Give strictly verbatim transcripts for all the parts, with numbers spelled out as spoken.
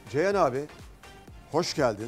Ceyhan abi, hoş geldin.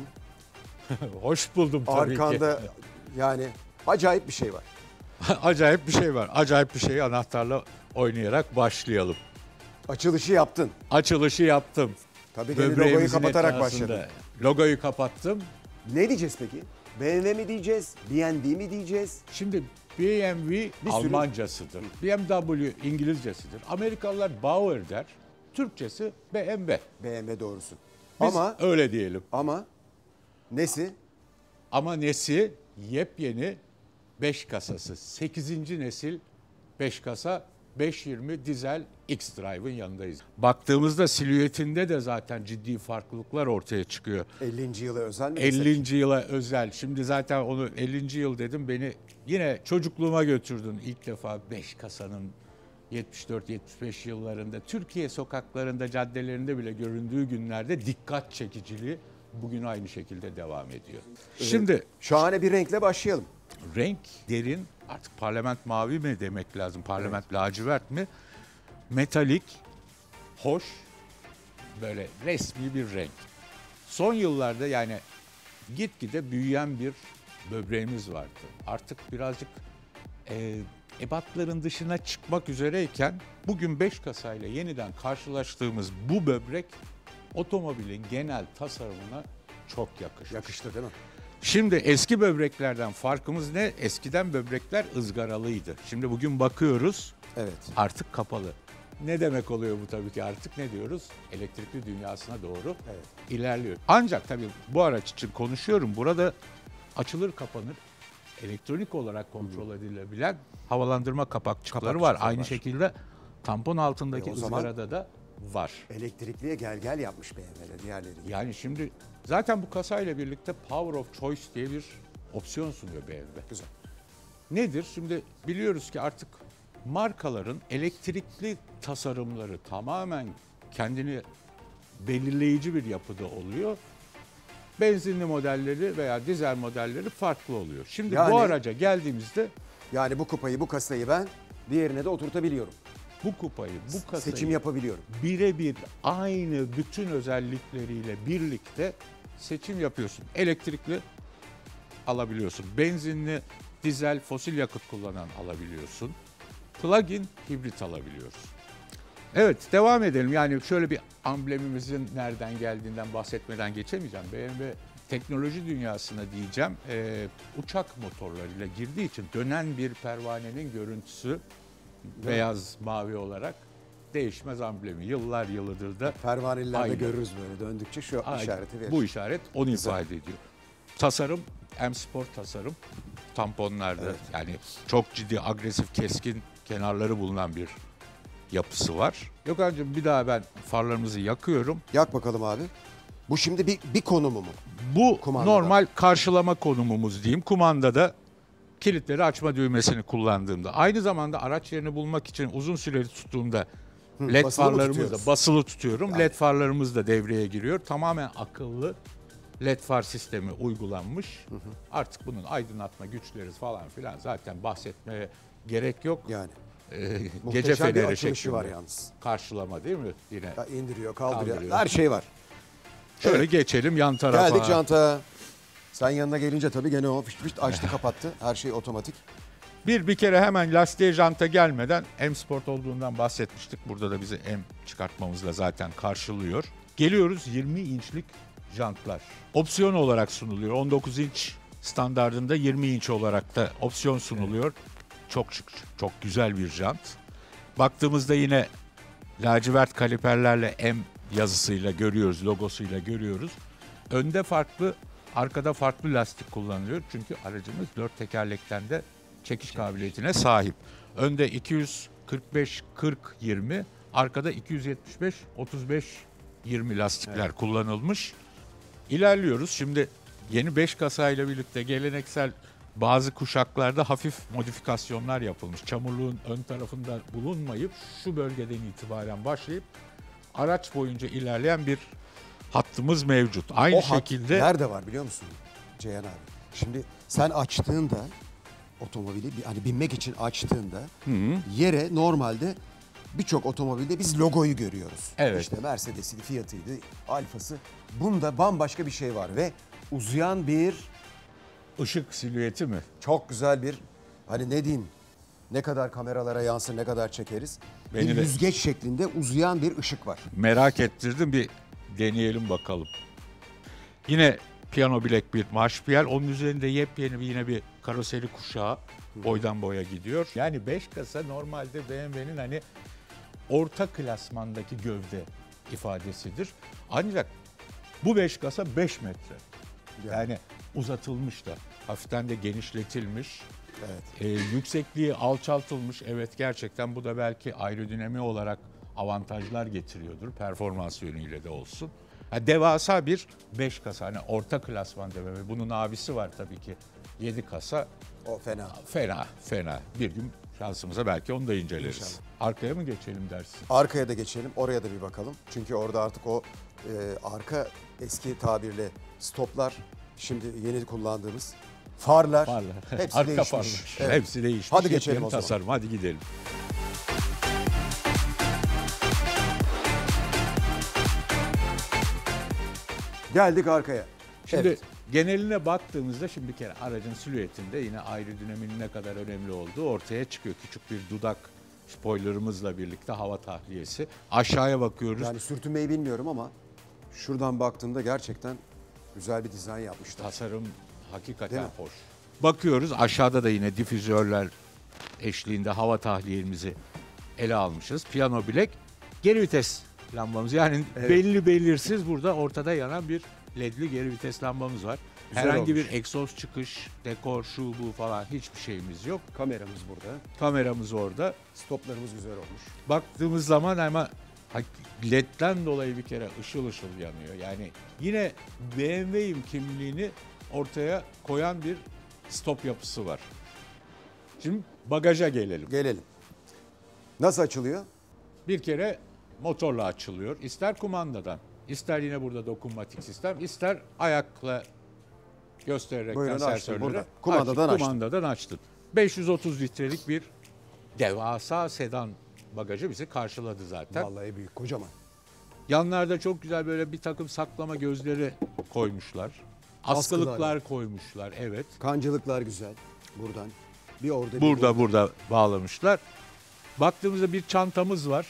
Hoş buldum tabii Arkanda ki. yani acayip bir şey var. Acayip bir şey var. Acayip bir şeyi anahtarla oynayarak başlayalım. Açılışı yaptın. Açılışı yaptım. Tabii ki logoyu Böbreğimizin kapatarak etrafında. başladın. Logoyu kapattım. Ne diyeceğiz peki? B M W mi diyeceğiz? B M W mi diyeceğiz? Şimdi B M W Bir sürü- Almancasıdır. B M W İngilizcesidir. Amerikalılar Bauer der. Türkçesi B M W. B M W doğrusu. Biz Ama öyle diyelim. ama nesi? Ama nesi? Yepyeni beş kasası. sekizinci nesil beş kasa beş yirmi dizel X-Drive'ın yanındayız. Baktığımızda silüetinde de zaten ciddi farklılıklar ortaya çıkıyor. ellinci yıla özel mi? desek? ellinci yıla özel. Şimdi zaten onu ellinci yıl dedim, beni yine çocukluğuma götürdün. İlk defa beş kasanın yetmiş dört yetmiş beş yıllarında Türkiye sokaklarında, caddelerinde bile göründüğü günlerde dikkat çekiciliği bugün aynı şekilde devam ediyor. Şimdi Şahane bir renkle başlayalım. renk derin, artık parlament mavi mi demek lazım, parlament lacivert mi? Metalik, hoş, böyle resmi bir renk. Son yıllarda yani gitgide büyüyen bir böbreğimiz vardı. Artık birazcık e, ebatların dışına çıkmak üzereyken bugün beş kasayla yeniden karşılaştığımız bu böbrek otomobilin genel tasarımına çok yakışmış. Yakıştı değil mi? Şimdi eski böbreklerden farkımız ne? Eskiden böbrekler ızgaralıydı. Şimdi bugün bakıyoruz Evet. artık kapalı. Ne demek oluyor bu tabii ki artık? Ne diyoruz? Elektrikli dünyasına doğru Evet. ilerliyor. Ancak tabii bu araç için konuşuyorum. Burada açılır kapanır, elektronik olarak kontrol edilebilen havalandırma kapakçıkları var. Kapakçıkları Aynı var. şekilde tampon altındaki E o zaman- ızgarada da var. Elektrikliye gel gel yapmış B M W'de diğerleri. Yani şimdi zaten bu kasayla birlikte Power of Choice diye bir opsiyon sunuyor B M W. Güzel. Nedir? Şimdi biliyoruz ki artık markaların elektrikli tasarımları tamamen kendini belirleyici bir yapıda oluyor. Benzinli modelleri veya dizel modelleri farklı oluyor. Şimdi Yani- bu araca geldiğimizde Yani bu kupayı, bu kasayı ben diğerine de oturtabiliyorum. bu kupayı, bu kasayı Seçim yapabiliyorum. birebir aynı bütün özellikleriyle birlikte seçim yapıyorsun. Elektrikli alabiliyorsun. Benzinli, dizel, fosil yakıt kullanan alabiliyorsun. Plug-in hibrit alabiliyoruz. Evet, devam edelim. Yani şöyle bir amblemimizin nereden geldiğinden bahsetmeden geçemeyeceğim. B M W teknoloji dünyasına diyeceğim. Ee, uçak motorlarıyla girdiği için dönen bir pervanenin görüntüsü beyaz mavi olarak değişmez amblemi. Yıllar yılıdır da Pervanelilerde Aynen. görürüz böyle döndükçe şu Aynen. işareti verir. Bu işaret onu Güzel. ifade ediyor. Tasarım, M-Sport tasarım. Tamponlarda Evet. yani çok ciddi, agresif, keskin kenarları bulunan bir yapısı var. Gökhan'cığım bir daha ben farlarımızı yakıyorum. Yak bakalım abi. Bu şimdi bir, bir konumu mu? Bu Kumandada. normal karşılama konumumuz diyeyim. Kumandada kilitleri açma düğmesini kullandığımda. Aynı zamanda araç yerini bulmak için uzun süreli tuttuğumda led basılı mı farlarımız da tutuyoruz? basılı tutuyorum. Yani. Led farlarımız da devreye giriyor. Tamamen akıllı led far sistemi uygulanmış. Artık bunun aydınlatma güçleri falan filan zaten bahsetmeye gerek yok. Yani. Ee, gece Muhteşem bir feneri açılışı şeklinde. var yalnız. Karşılama değil mi yine? Ya indiriyor, kaldırıyor. Kaldırıyor. Her şey var. Şöyle Evet. geçelim yan tarafa. Geldik Canta. Sen yanına gelince tabii gene o fışt fışt açtı kapattı. Her şey otomatik. Bir bir kere hemen lastiğe janta gelmeden M-Sport olduğundan bahsetmiştik. Burada da bizi M çıkartmamızla zaten karşılıyor. Geliyoruz yirmi inçlik jantlar. Opsiyon olarak sunuluyor. on dokuz inç standardında yirmi inç olarak da opsiyon sunuluyor. Çok şık, çok güzel bir jant. Baktığımızda yine lacivert kaliperlerle M yazısıyla görüyoruz, logosuyla görüyoruz. Önde farklı, arkada farklı lastik kullanılıyor. Çünkü aracımız dört tekerlekten de çekiş kabiliyetine sahip. Önde iki yüz kırk beş kırk yirmi, arkada iki yüz yetmiş beş otuz beş yirmi lastikler Evet. kullanılmış. İlerliyoruz. Şimdi yeni beş kasayla birlikte geleneksel bazı kuşaklarda hafif modifikasyonlar yapılmış. Çamurluğun ön tarafında bulunmayıp şu bölgeden itibaren başlayıp araç boyunca ilerleyen bir hattımız mevcut. Aynı O hat şekilde nerede var biliyor musun Ceyhan abi? Şimdi sen açtığında otomobili bir- hani binmek için açtığında Hı hı. yere normalde birçok otomobilde biz logoyu görüyoruz. Evet. İşte Mercedes'iydi, Fiat'ıydı, Alfa'sı. Bunda bambaşka bir şey var ve uzayan bir, Işık silüeti mi? çok güzel bir, hani ne diyeyim, ne kadar kameralara yansır, ne kadar çekeriz. Beni bir de- yüzgeç şeklinde uzayan bir ışık var. Merak ettirdim, bir deneyelim bakalım. Yine piyano bilek bir marşpiyel. Onun üzerinde yepyeni bir, yine bir karoseri kuşağı boydan boya gidiyor. Yani beş kasa normalde B M W'nin hani orta klasmandaki gövde ifadesidir. Ancak bu beş kasa beş metre. Yani uzatılmış da, hafiften de genişletilmiş. Evet. Ee, yüksekliği alçaltılmış. Evet, gerçekten bu da belki aerodinami olarak avantajlar getiriyordur. Performans yönüyle de olsun. Ha, devasa bir beş kasa. Hani orta klasman B M W. Bunun abisi var tabii ki. yedi kasa. O fena. Fena, fena. Bir gün şansımıza belki onu da inceleriz. İnşallah. Arkaya mı geçelim dersin? Arkaya da geçelim, oraya da bir bakalım. Çünkü orada artık o e, arka, eski tabirle stoplar, şimdi yeni kullandığımız farlar, Farlar. hepsi Arka değişmiş. farlar. Evet. Hepsi değişmiş. Hadi geçelim Yepyeni o zaman. tasarım. Hadi gidelim. Geldik arkaya. Şimdi Evet. geneline baktığımızda, şimdi bir kere aracın silüetinde yine aerodinaminin ne kadar önemli olduğu ortaya çıkıyor. Küçük bir dudak spoilerımızla birlikte hava tahliyesi. Aşağıya bakıyoruz. Yani sürtünmeyi bilmiyorum ama şuradan baktığımda gerçekten güzel bir dizayn yapmışlar. Tasarım hakikaten Değil mi? hoş. Bakıyoruz, aşağıda da yine difüzörler eşliğinde hava tahliyemizi ele almışız. Piyano bilek, geri vites lambamız. Yani Evet. belli belirsiz burada ortada yanan bir ledli geri vites lambamız var. Güzel Herhangi olmuş. bir egzoz çıkış, dekor, şu bu falan hiçbir şeyimiz yok. Kameramız burada. Kameramız orada. Stoplarımız güzel olmuş. Baktığımız zaman ama ledden dolayı bir kere ışıl ışıl yanıyor. Yani yine B M W'im kimliğini ortaya koyan bir stop yapısı var. Şimdi bagaja gelelim. Gelelim. Nasıl açılıyor? Bir kere motorla açılıyor. İster kumandadan, ister yine burada dokunmatik sistem, ister ayakla göstererekten Buyurun, açtım sensörleri burada. Kumandadan aç- açtım. kumandadan açtın. beş yüz otuz litrelik bir devasa sedan bagajı bizi karşıladı zaten. Vallahi büyük, kocaman. Yanlarda çok güzel böyle bir takım saklama gözleri koymuşlar. Askılıklar Askılar. koymuşlar, evet. Kancılıklar güzel. Buradan. Bir orada bir Burada burada bağlamışlar. Baktığımızda bir çantamız var.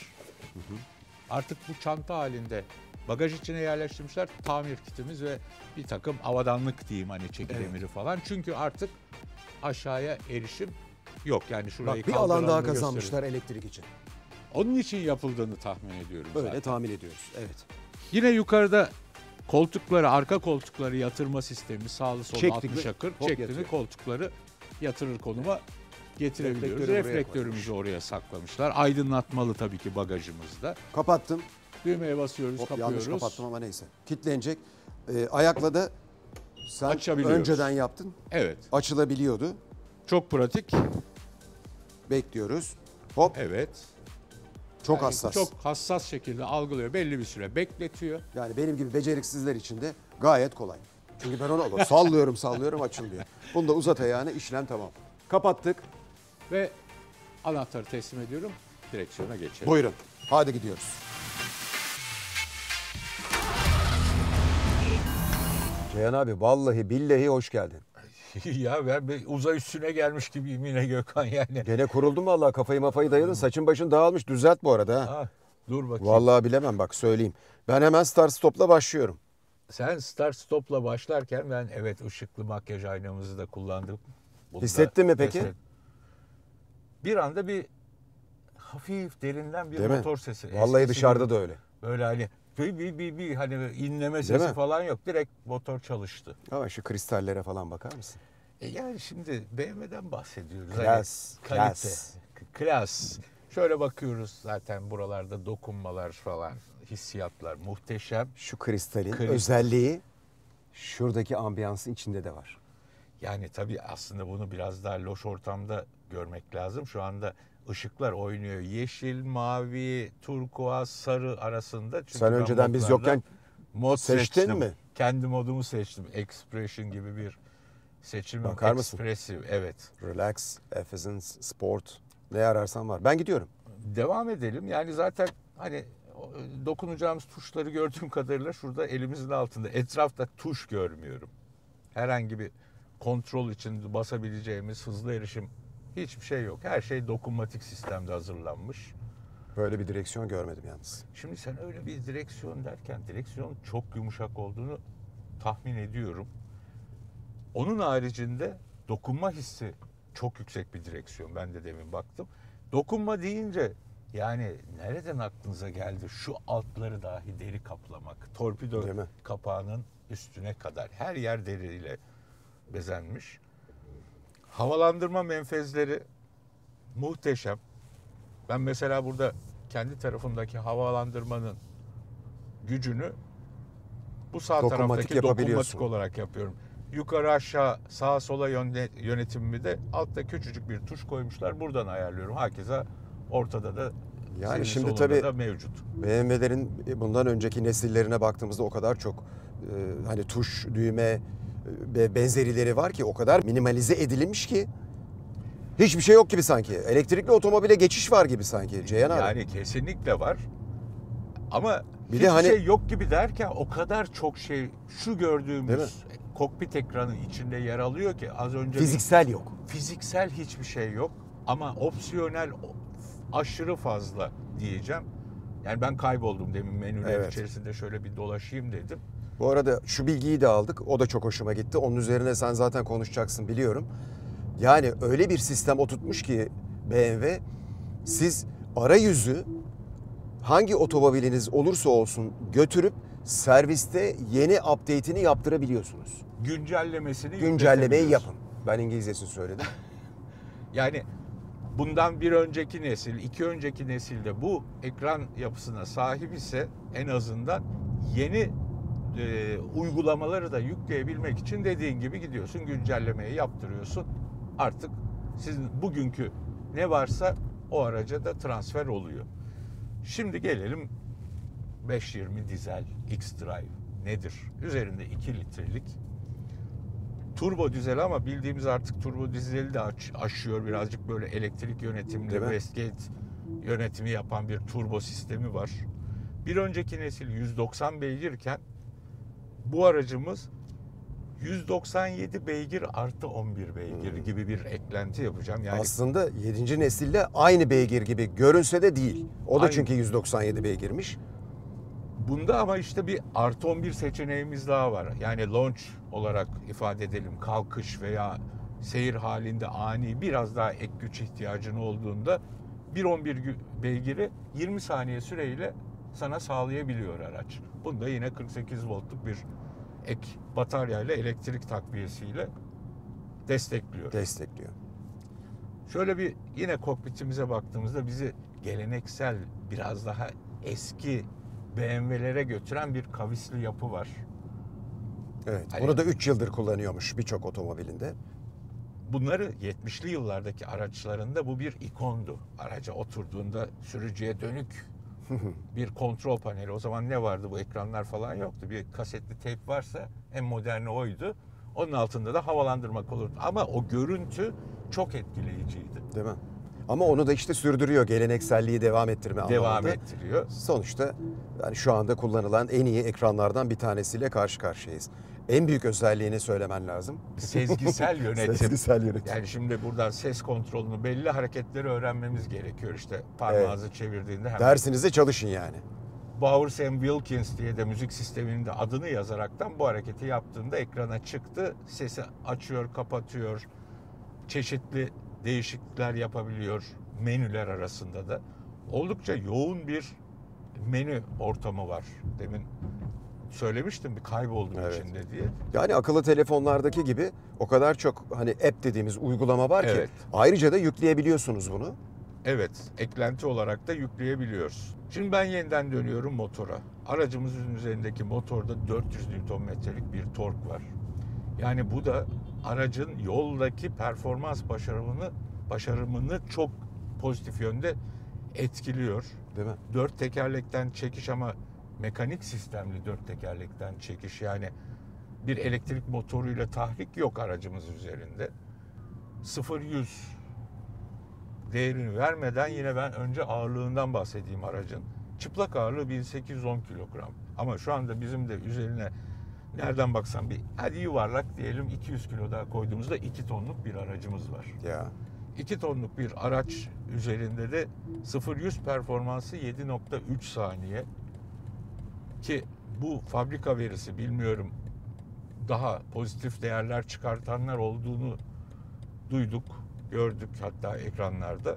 Artık bu çanta halinde bagaj içine yerleştirmişler. Tamir kitimiz ve bir takım avadanlık diyeyim, hani çeki Evet. demiri falan. Çünkü artık aşağıya erişim yok. Yani şurayı Bak, bir alan kaldıralım daha da gösterelim. kazanmışlar elektrik için. Onun için yapıldığını tahmin ediyorum Öyle zaten. tahmin ediyoruz. Evet. Yine yukarıda koltukları, arka koltukları yatırma sistemi, sağlı sollu Çektik altmış mi? akır Hop çekti mi yatıyor. koltukları yatırır konuma getirebiliyoruz. Reflektörü buraya Reflektörümüzü oraya saklamışlar. Aydınlatmalı tabii ki bagajımızda. Kapattım. Düğmeye basıyoruz, Hop, kapıyoruz. yanlış kapattım ama neyse. Kitlenecek. Ee, ayakla da sen Açabiliyoruz. önceden yaptın. Evet. Açılabiliyordu. Çok pratik. Bekliyoruz. Hop. Evet. Çok Yani hassas. Çok hassas şekilde algılıyor. Belli bir süre bekletiyor. Yani benim gibi beceriksizler için de gayet kolay. Çünkü ben onu sallıyorum sallıyorum açılmıyor. Bunu da uzat ayağını, işlem tamam. Kapattık. Ve anahtarı teslim ediyorum. Direksiyona geçelim. Buyurun. Hadi gidiyoruz. Ceyhan abi vallahi billahi hoş geldin. Ya ben bir uzay üstüne gelmiş gibiyim yine Gökhan yani. Gene kuruldum vallahi, kafayı mafayı dayadın. Saçın başın dağılmış, düzelt bu arada. Ha. Ha, dur bakayım. Vallahi bilemem, bak söyleyeyim. Ben hemen start stopla başlıyorum. Sen start stopla başlarken ben evet ışıklı makyaj aynamızı da kullandım. Bunu da Hissettin mi peki? göster- Bir anda bir hafif derinden bir Değil mi? motor sesi. Vallahi Eskisi dışarıda gibi da öyle. Böyle hani bir, bir, bir, bir hani inleme Değil sesi mi? falan yok. Direkt motor çalıştı. Ama şu kristallere falan bakar mısın? E yani şimdi B M W'den bahsediyoruz. Klas, Hani kalite, klas. k- klas. Şöyle bakıyoruz zaten buralarda dokunmalar falan, hissiyatlar muhteşem. Şu kristalin Kristal. özelliği şuradaki ambiyansın içinde de var. Yani tabii aslında bunu biraz daha loş ortamda görmek lazım. Şu anda ışıklar oynuyor. Yeşil, mavi, turkuaz, sarı arasında. Çünkü Sen ben önceden biz modlarda yokken mod seçtin seçtim. mi? Kendi modumu seçtim. Expression gibi bir seçimim. Bakar mısın? Expressive, evet. Relax, efficiency, sport, ne ararsan var. Ben gidiyorum. devam edelim. Yani zaten hani dokunacağımız tuşları gördüğüm kadarıyla şurada elimizin altında. Etrafta tuş görmüyorum. Herhangi bir kontrol için basabileceğimiz hızlı erişim hiçbir şey yok. Her şey dokunmatik sistemde hazırlanmış. Böyle bir direksiyon görmedim yalnız. Şimdi sen öyle bir direksiyon derken direksiyon çok yumuşak olduğunu tahmin ediyorum. Onun haricinde dokunma hissi çok yüksek bir direksiyon. Ben de demin baktım. Dokunma deyince yani nereden aklınıza geldi şu altları dahi deri kaplamak? Torpido kapağının üstüne kadar her yer deriyle bezenmiş. Havalandırma menfezleri muhteşem. Ben mesela burada kendi tarafımdaki havalandırmanın gücünü bu sağ Dokunmatik taraftaki dokunmatik olarak yapıyorum. Yukarı aşağı sağa sola yönetimimi de altta küçücük bir tuş koymuşlar. Buradan ayarlıyorum. Hakeza ortada da yani şimdi tabii da mevcut. B M W'lerin bundan önceki nesillerine baktığımızda o kadar çok e, hani tuş, düğme ve benzerileri var ki o kadar minimalize edilmiş ki hiçbir şey yok gibi sanki. Elektrikli otomobile geçiş var gibi sanki Ceyhan abi. Yani kesinlikle var. Ama bir hiçbir de hani, şey yok gibi derken o kadar çok şey şu gördüğümüz kokpit ekranı içinde yer alıyor ki az önce fiziksel yok. Fiziksel hiçbir şey yok ama opsiyonel aşırı fazla diyeceğim. Yani ben kayboldum demin menüler evet. içerisinde şöyle bir dolaşayım dedim. Bu arada şu bilgiyi de aldık. O da çok hoşuma gitti. Onun üzerine sen zaten konuşacaksın biliyorum. Yani öyle bir sistem oturtmuş ki B M W siz arayüzü hangi otomobiliniz olursa olsun götürüp serviste yeni update'ini yaptırabiliyorsunuz. Güncellemesini Güncellemeyi yapın. Ben İngilizcesini söyledim. Yani bundan bir önceki nesil, iki önceki nesilde bu ekran yapısına sahip ise en azından yeni e, uygulamaları da yükleyebilmek için dediğin gibi gidiyorsun, güncellemeyi yaptırıyorsun. Artık sizin bugünkü ne varsa o araca da transfer oluyor. Şimdi gelelim beş yirmi dizel X-Drive nedir? Üzerinde iki litrelik turbo dizel ama bildiğimiz artık turbo dizeli de aş- aşıyor. Birazcık böyle elektrik yönetimli Westgate yönetimi yapan bir turbo sistemi var. Bir önceki nesil yüz doksan beygirken bu aracımız yüz doksan yedi beygir artı on bir beygir hmm. gibi bir eklenti yapacağım. Yani aslında yedinci nesilde aynı beygir gibi görünse de değil. O da aynı. Çünkü yüz doksan yedi beygirmiş. Bunda ama işte bir artı on bir seçeneğimiz daha var. Yani launch olarak ifade edelim. Kalkış veya seyir halinde ani biraz daha ek güç ihtiyacın olduğunda bir on bir beygiri yirmi saniye süreyle sana sağlayabiliyor araç. Bunda yine kırk sekiz voltluk bir ek bataryayla elektrik takviyesiyle destekliyor. Destekliyor. Şöyle bir yine kokpitimize baktığımızda bizi geleneksel biraz daha eski B M W'lere götüren bir kavisli yapı var. Evet. Hani, bunu da üç yıldır kullanıyormuş birçok otomobilinde. Bunları yetmişli yıllardaki araçlarında bu bir ikondu. Araca oturduğunda sürücüye dönük bir kontrol paneli. O zaman ne vardı? Bu ekranlar falan yoktu. Bir kasetli teyp varsa en moderni oydu. Onun altında da havalandırmak olurdu. Ama o görüntü çok etkileyiciydi. Değil mi? Ama onu da işte sürdürüyor. Gelenekselliği devam ettirme anlamında. Devam ettiriyor. Sonuçta yani şu anda kullanılan en iyi ekranlardan bir tanesiyle karşı karşıyayız. En büyük özelliğini söylemen lazım. Sezgisel yönetim. Sezgisel yönetim. Yani şimdi buradan ses kontrolünü, belli hareketleri öğrenmemiz gerekiyor. İşte parmağınızı evet. çevirdiğinde hemen. Dersinizde çalışın yani. Bowers and Wilkins diye de müzik sisteminin de adını yazaraktan bu hareketi yaptığında ekrana çıktı. Sesi açıyor, kapatıyor. Çeşitli değişiklikler yapabiliyor menüler arasında da. Oldukça yoğun bir menü ortamı var. Demin söylemiştim bir kayboldum evet. içinde diye. Yani akıllı telefonlardaki gibi o kadar çok hani app dediğimiz uygulama var evet. ki ayrıca da yükleyebiliyorsunuz bunu. Evet, eklenti olarak da yükleyebiliyoruz. Şimdi ben yeniden dönüyorum motora. Aracımızın üzerindeki motorda dört yüz newton metrelik bir tork var. Yani bu da aracın yoldaki performans başarımını başarımını çok pozitif yönde etkiliyor. Değil mi? Dört tekerlekten çekiş ama mekanik sistemli dört tekerlekten çekiş, yani bir elektrik motoruyla tahrik yok aracımız üzerinde. sıfır yüz değerini vermeden yine ben önce ağırlığından bahsedeyim aracın. Çıplak ağırlığı bin sekiz yüz on kilogram. Ama şu anda bizim de üzerine nereden baksan bir hadi yuvarlak diyelim iki yüz kilo daha koyduğumuzda iki tonluk bir aracımız var. Ya. iki tonluk bir araç üzerinde de sıfır yüz performansı yedi nokta üç saniye ki bu fabrika verisi, bilmiyorum daha pozitif değerler çıkartanlar olduğunu duyduk, gördük hatta ekranlarda.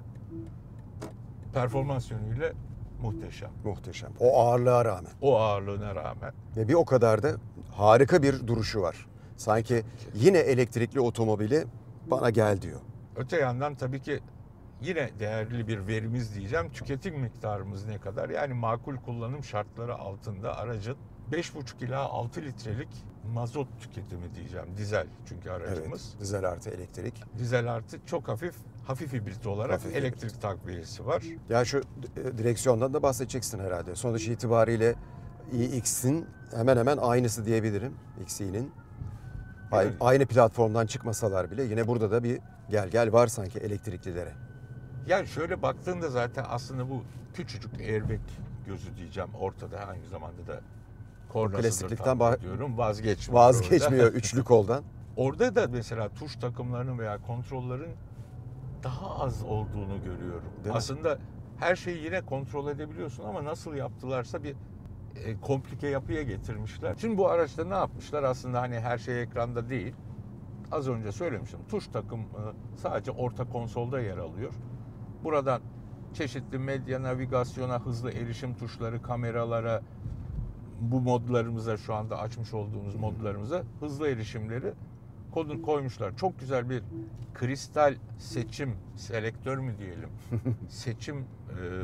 Performans yönüyle muhteşem. Muhteşem. O ağırlığa rağmen. O ağırlığına rağmen. Ve bir o kadar da harika bir duruşu var. Sanki yine elektrikli otomobili bana gel diyor. Öte yandan tabii ki yine değerli bir verimiz diyeceğim. Tüketim miktarımız ne kadar? Yani makul kullanım şartları altında aracın beş buçuk ila altı litrelik mazot tüketimi diyeceğim. Dizel çünkü aracımız. Evet, dizel artı elektrik. Dizel artı çok hafif, hafif hibrit olarak Hafif elektrik hibrit. takviyesi var. Ya şu e, direksiyondan da bahsedeceksin herhalde. Sonuç itibariyle iX'in hemen hemen aynısı diyebilirim. X I'nin. Aynı, Evet. aynı platformdan çıkmasalar bile yine burada da bir gel gel var sanki elektriklilere. Yani şöyle baktığında zaten aslında bu küçücük airbag gözü diyeceğim ortada, aynı zamanda da kornasıdır klasiklikten tahmin bah- ediyorum. Vazgeçmiyor. Vazgeçmiyor orada. üçlü koldan. Orada da mesela tuş takımlarının veya kontrollerin daha az olduğunu görüyorum. Değil mi? Aslında her şeyi yine kontrol edebiliyorsun ama nasıl yaptılarsa bir e, komplike yapıya getirmişler. Şimdi bu araçta ne yapmışlar? Aslında hani her şey ekranda değil. Az önce söylemiştim. Tuş takımı sadece orta konsolda yer alıyor. Buradan çeşitli medya, navigasyona, hızlı erişim tuşları, kameralara, bu modlarımıza, şu anda açmış olduğumuz modlarımıza hızlı erişimleri kodunu koymuşlar. Çok güzel bir kristal seçim, selektör mü diyelim, seçim e,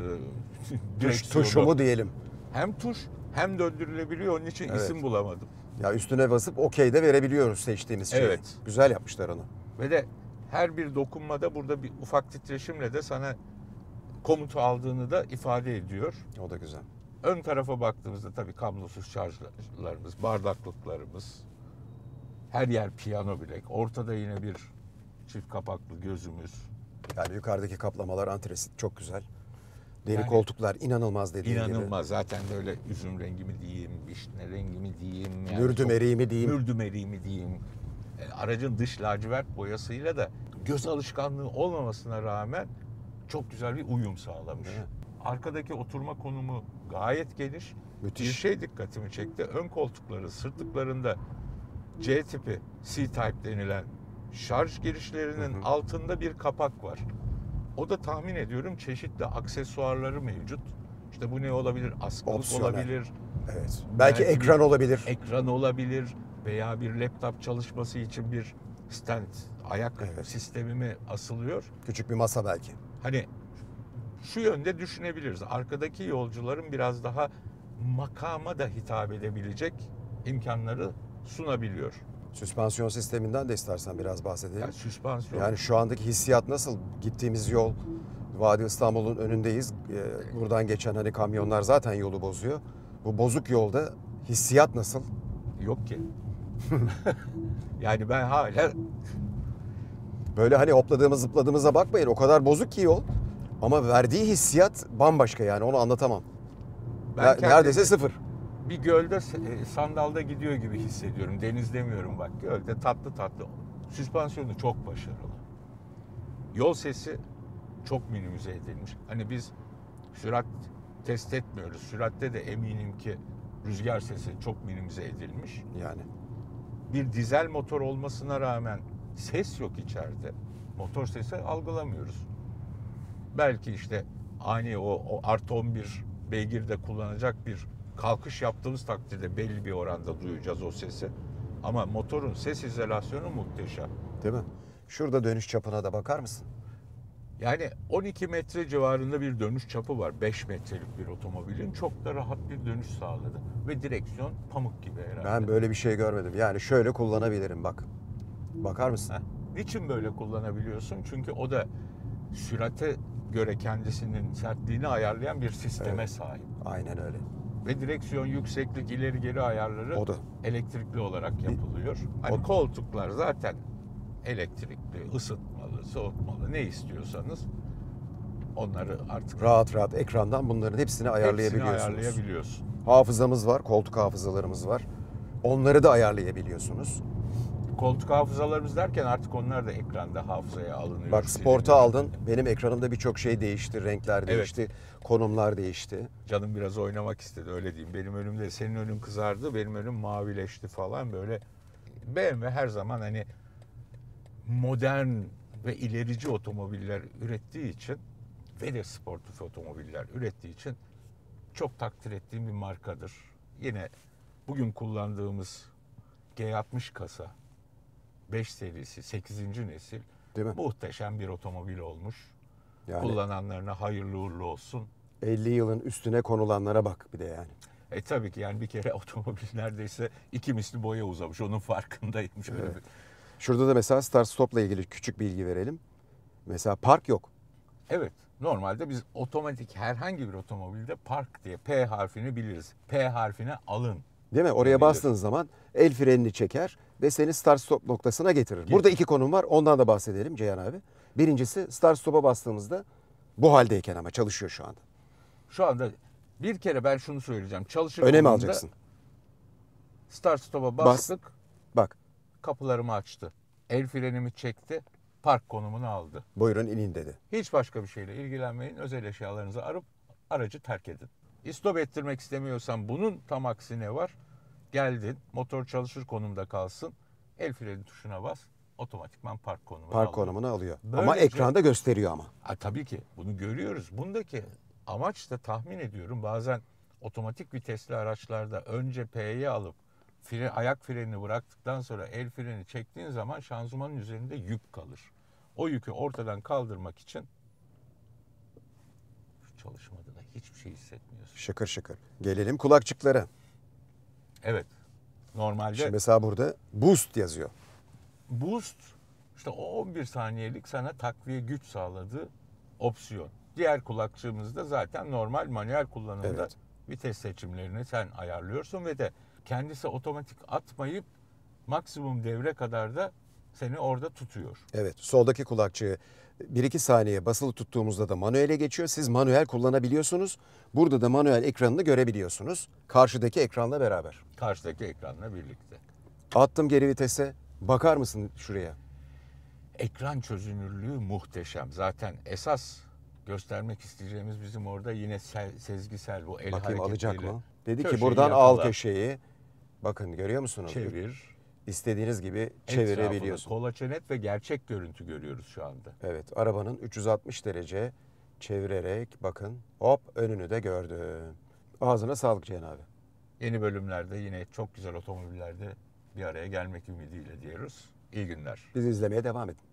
Tuş, direksiyonu. tuşu mu diyelim. Hem tuş hem döndürülebiliyor. Onun için Evet. isim bulamadım. Ya üstüne basıp okey de verebiliyoruz seçtiğimiz şeyi. Evet. Güzel yapmışlar onu. Ve de her bir dokunmada burada bir ufak titreşimle de sana komutu aldığını da ifade ediyor. O da güzel. Ön tarafa baktığımızda tabii kablosuz şarjlarımız, bardaklıklarımız, her yer piyano bilek. Ortada yine bir çift kapaklı gözümüz. Yani yukarıdaki kaplamalar antresit çok güzel. Deri Yani- koltuklar inanılmaz dediğin gibi. İnanılmaz. Zaten böyle üzüm rengi mi diyeyim, vişne rengi mi diyeyim. Yani Mürdüm çok- eriği mi diyeyim. Mürdüm eriği mi diyeyim. E, Aracın dış lacivert boyasıyla da göz alışkanlığı olmamasına rağmen çok güzel bir uyum sağlamış. Değil mi? Arkadaki oturma konumu gayet geniş. Müthiş. Bir şey dikkatimi çekti. Ön koltukları, sırtlıklarında C tipi, C-Type denilen şarj girişlerinin Hı hı. altında bir kapak var. O da tahmin ediyorum çeşitli aksesuarları mevcut. İşte bu ne olabilir? Askılık Opsiyonel. olabilir, Evet. Belki, Belki ekran bir- olabilir. ekran olabilir veya bir laptop çalışması için bir stand, ayak Evet. sistemi mi asılıyor? Küçük bir masa belki. Hani şu yönde düşünebiliriz. Arkadaki yolcuların biraz daha makama da hitap edebilecek imkanları sunabiliyor. Süspansiyon sisteminden de istersen biraz bahsedelim. Yani süspansiyon. Yani şu andaki hissiyat nasıl? Gittiğimiz yol, Vadi İstanbul'un önündeyiz. Ee, Buradan geçen hani kamyonlar zaten yolu bozuyor. Bu bozuk yolda hissiyat nasıl? Yok ki. Yani ben hala Böyle hani hopladığımız zıpladığımıza bakmayın. O kadar bozuk ki yol. Ama verdiği hissiyat bambaşka yani onu anlatamam. ben Ne- kendimi Neredeyse sıfır. bir gölde e, sandalda gidiyor gibi hissediyorum. Deniz demiyorum bak. Gölde tatlı tatlı. Süspansiyonu çok başarılı. Yol sesi çok minimize edilmiş. Hani biz sürat test etmiyoruz. Süratte de eminim ki rüzgar sesi çok minimize edilmiş. Yani Bir dizel motor olmasına rağmen ses yok içeride. Motor sesi algılamıyoruz. Belki işte ani o, o artı on bir beygirde kullanacak bir kalkış yaptığımız takdirde belli bir oranda duyacağız o sesi. Ama motorun ses izolasyonu muhteşem. değil mi? Şurada dönüş çapına da bakar mısın? Yani on iki metre civarında bir dönüş çapı var. beş metrelik bir otomobilin çok da rahat bir dönüş sağladı. Ve direksiyon pamuk gibi herhalde. Ben böyle bir şey görmedim. Yani şöyle kullanabilirim bak. Bakar mısın? Heh. Niçin böyle kullanabiliyorsun? Çünkü o da sürate göre kendisinin sertliğini ayarlayan bir sisteme Evet. sahip. Aynen öyle. Ve direksiyon yükseklik, ileri geri ayarları O da. elektrikli olarak yapılıyor. Hani O- koltuklar zaten elektrikli, ısıtmalı, soğutmalı ne istiyorsanız. Onları artık Rahat rahat ekrandan bunların hepsini ayarlayabiliyorsunuz. hepsini ayarlayabiliyorsun. Hafızamız var, koltuk hafızalarımız var. Onları da ayarlayabiliyorsunuz. Koltuk hafızalarımız derken artık onlar da ekranda hafızaya alınıyor. Bak sporta aldın. Benim ekranımda birçok şey değişti. Renkler değişti. Evet. Konumlar değişti. Canım biraz oynamak istedi, öyle diyeyim. Benim önümde, senin önün kızardı, benim önüm mavileşti falan böyle. B M W her zaman hani modern ve ilerici otomobiller ürettiği için ve de sportif otomobiller ürettiği için çok takdir ettiğim bir markadır. Yine bugün kullandığımız G altmış kasa beş serisi sekizinci nesil değil mi? Muhteşem bir otomobil olmuş. Yani kullananlarına hayırlı uğurlu olsun. elli yılın üstüne konulanlara bak bir de yani. E tabii ki yani bir kere otomobil neredeyse iki misli boya uzamış. Onun farkındayım. Şöyle Evet. bir. Şurada da mesela start stopla ilgili küçük bilgi verelim. Mesela park yok. Evet. Normalde biz otomatik herhangi bir otomobilde park diye P harfini biliriz. P harfine alın. Değil mi? Oraya Bilir. bastığın zaman el frenini çeker ve seni start stop noktasına getirir. Getir. Burada iki konum var. Ondan da bahsedelim Ceyhan abi. Birincisi start stop'a bastığımızda bu haldeyken ama çalışıyor şu anda. Şu anda bir kere ben şunu söyleyeceğim. Çalışır Öne mi konumda alacaksın? Start stop'a Bas. bastık. Bak. Kapılarımı açtı. El frenimi çekti. Park konumunu aldı. Buyurun inin dedi. Hiç başka bir şeyle ilgilenmeyin. Özel eşyalarınızı arıp aracı terk edin. İstop ettirmek istemiyorsan bunun tam aksine var. Geldin, motor çalışır konumda kalsın. El freni tuşuna bas. Otomatikman park konumunu Park alıyor. konumunu alıyor. Böylece, ama ekranda gösteriyor ama. A, tabii ki bunu görüyoruz. Bundaki amaç da tahmin ediyorum bazen otomatik vitesli araçlarda önce P'yi alıp fre, ayak frenini bıraktıktan sonra el freni çektiğin zaman şanzımanın üzerinde yük kalır. O yükü ortadan kaldırmak için çalışmada da hiçbir şey hissetmiyorsun. Şıkır şıkır. Gelelim kulakçıklara. Evet. Normalde Şimdi mesela burada boost yazıyor. boost işte o on bir saniyelik sana takviye güç sağladığı opsiyon. Diğer kulakçığımızda zaten normal manuel kullanımda Evet. vites seçimlerini sen ayarlıyorsun ve de kendisi otomatik atmayıp maksimum devre kadar da seni orada tutuyor. Evet. Soldaki kulakçığı bir iki saniye basılı tuttuğumuzda da manuele geçiyor. Siz manuel kullanabiliyorsunuz. Burada da manuel ekranını görebiliyorsunuz. Karşıdaki ekranla beraber. Karşıdaki ekranla birlikte. Attım geri vitese. Bakar mısın şuraya? Ekran çözünürlüğü muhteşem. Zaten esas göstermek isteyeceğimiz bizim orada yine sel, sezgisel bu el Bakayım hareketleriyle. alacak mı? Dedi ki Köşeyi buradan yakala, al köşeyi. Bakın görüyor musunuz? çevir. İstediğiniz gibi Etrafını çevirebiliyorsunuz. kolaçe net ve gerçek görüntü görüyoruz şu anda. Evet, arabanın üç yüz altmış derece çevirerek bakın hop önünü de gördü. Ağzına sağlık Cihan abi. Yeni bölümlerde yine çok güzel otomobillerde bir araya gelmek ümidiyle diyoruz. İyi günler. Bizi izlemeye devam edin.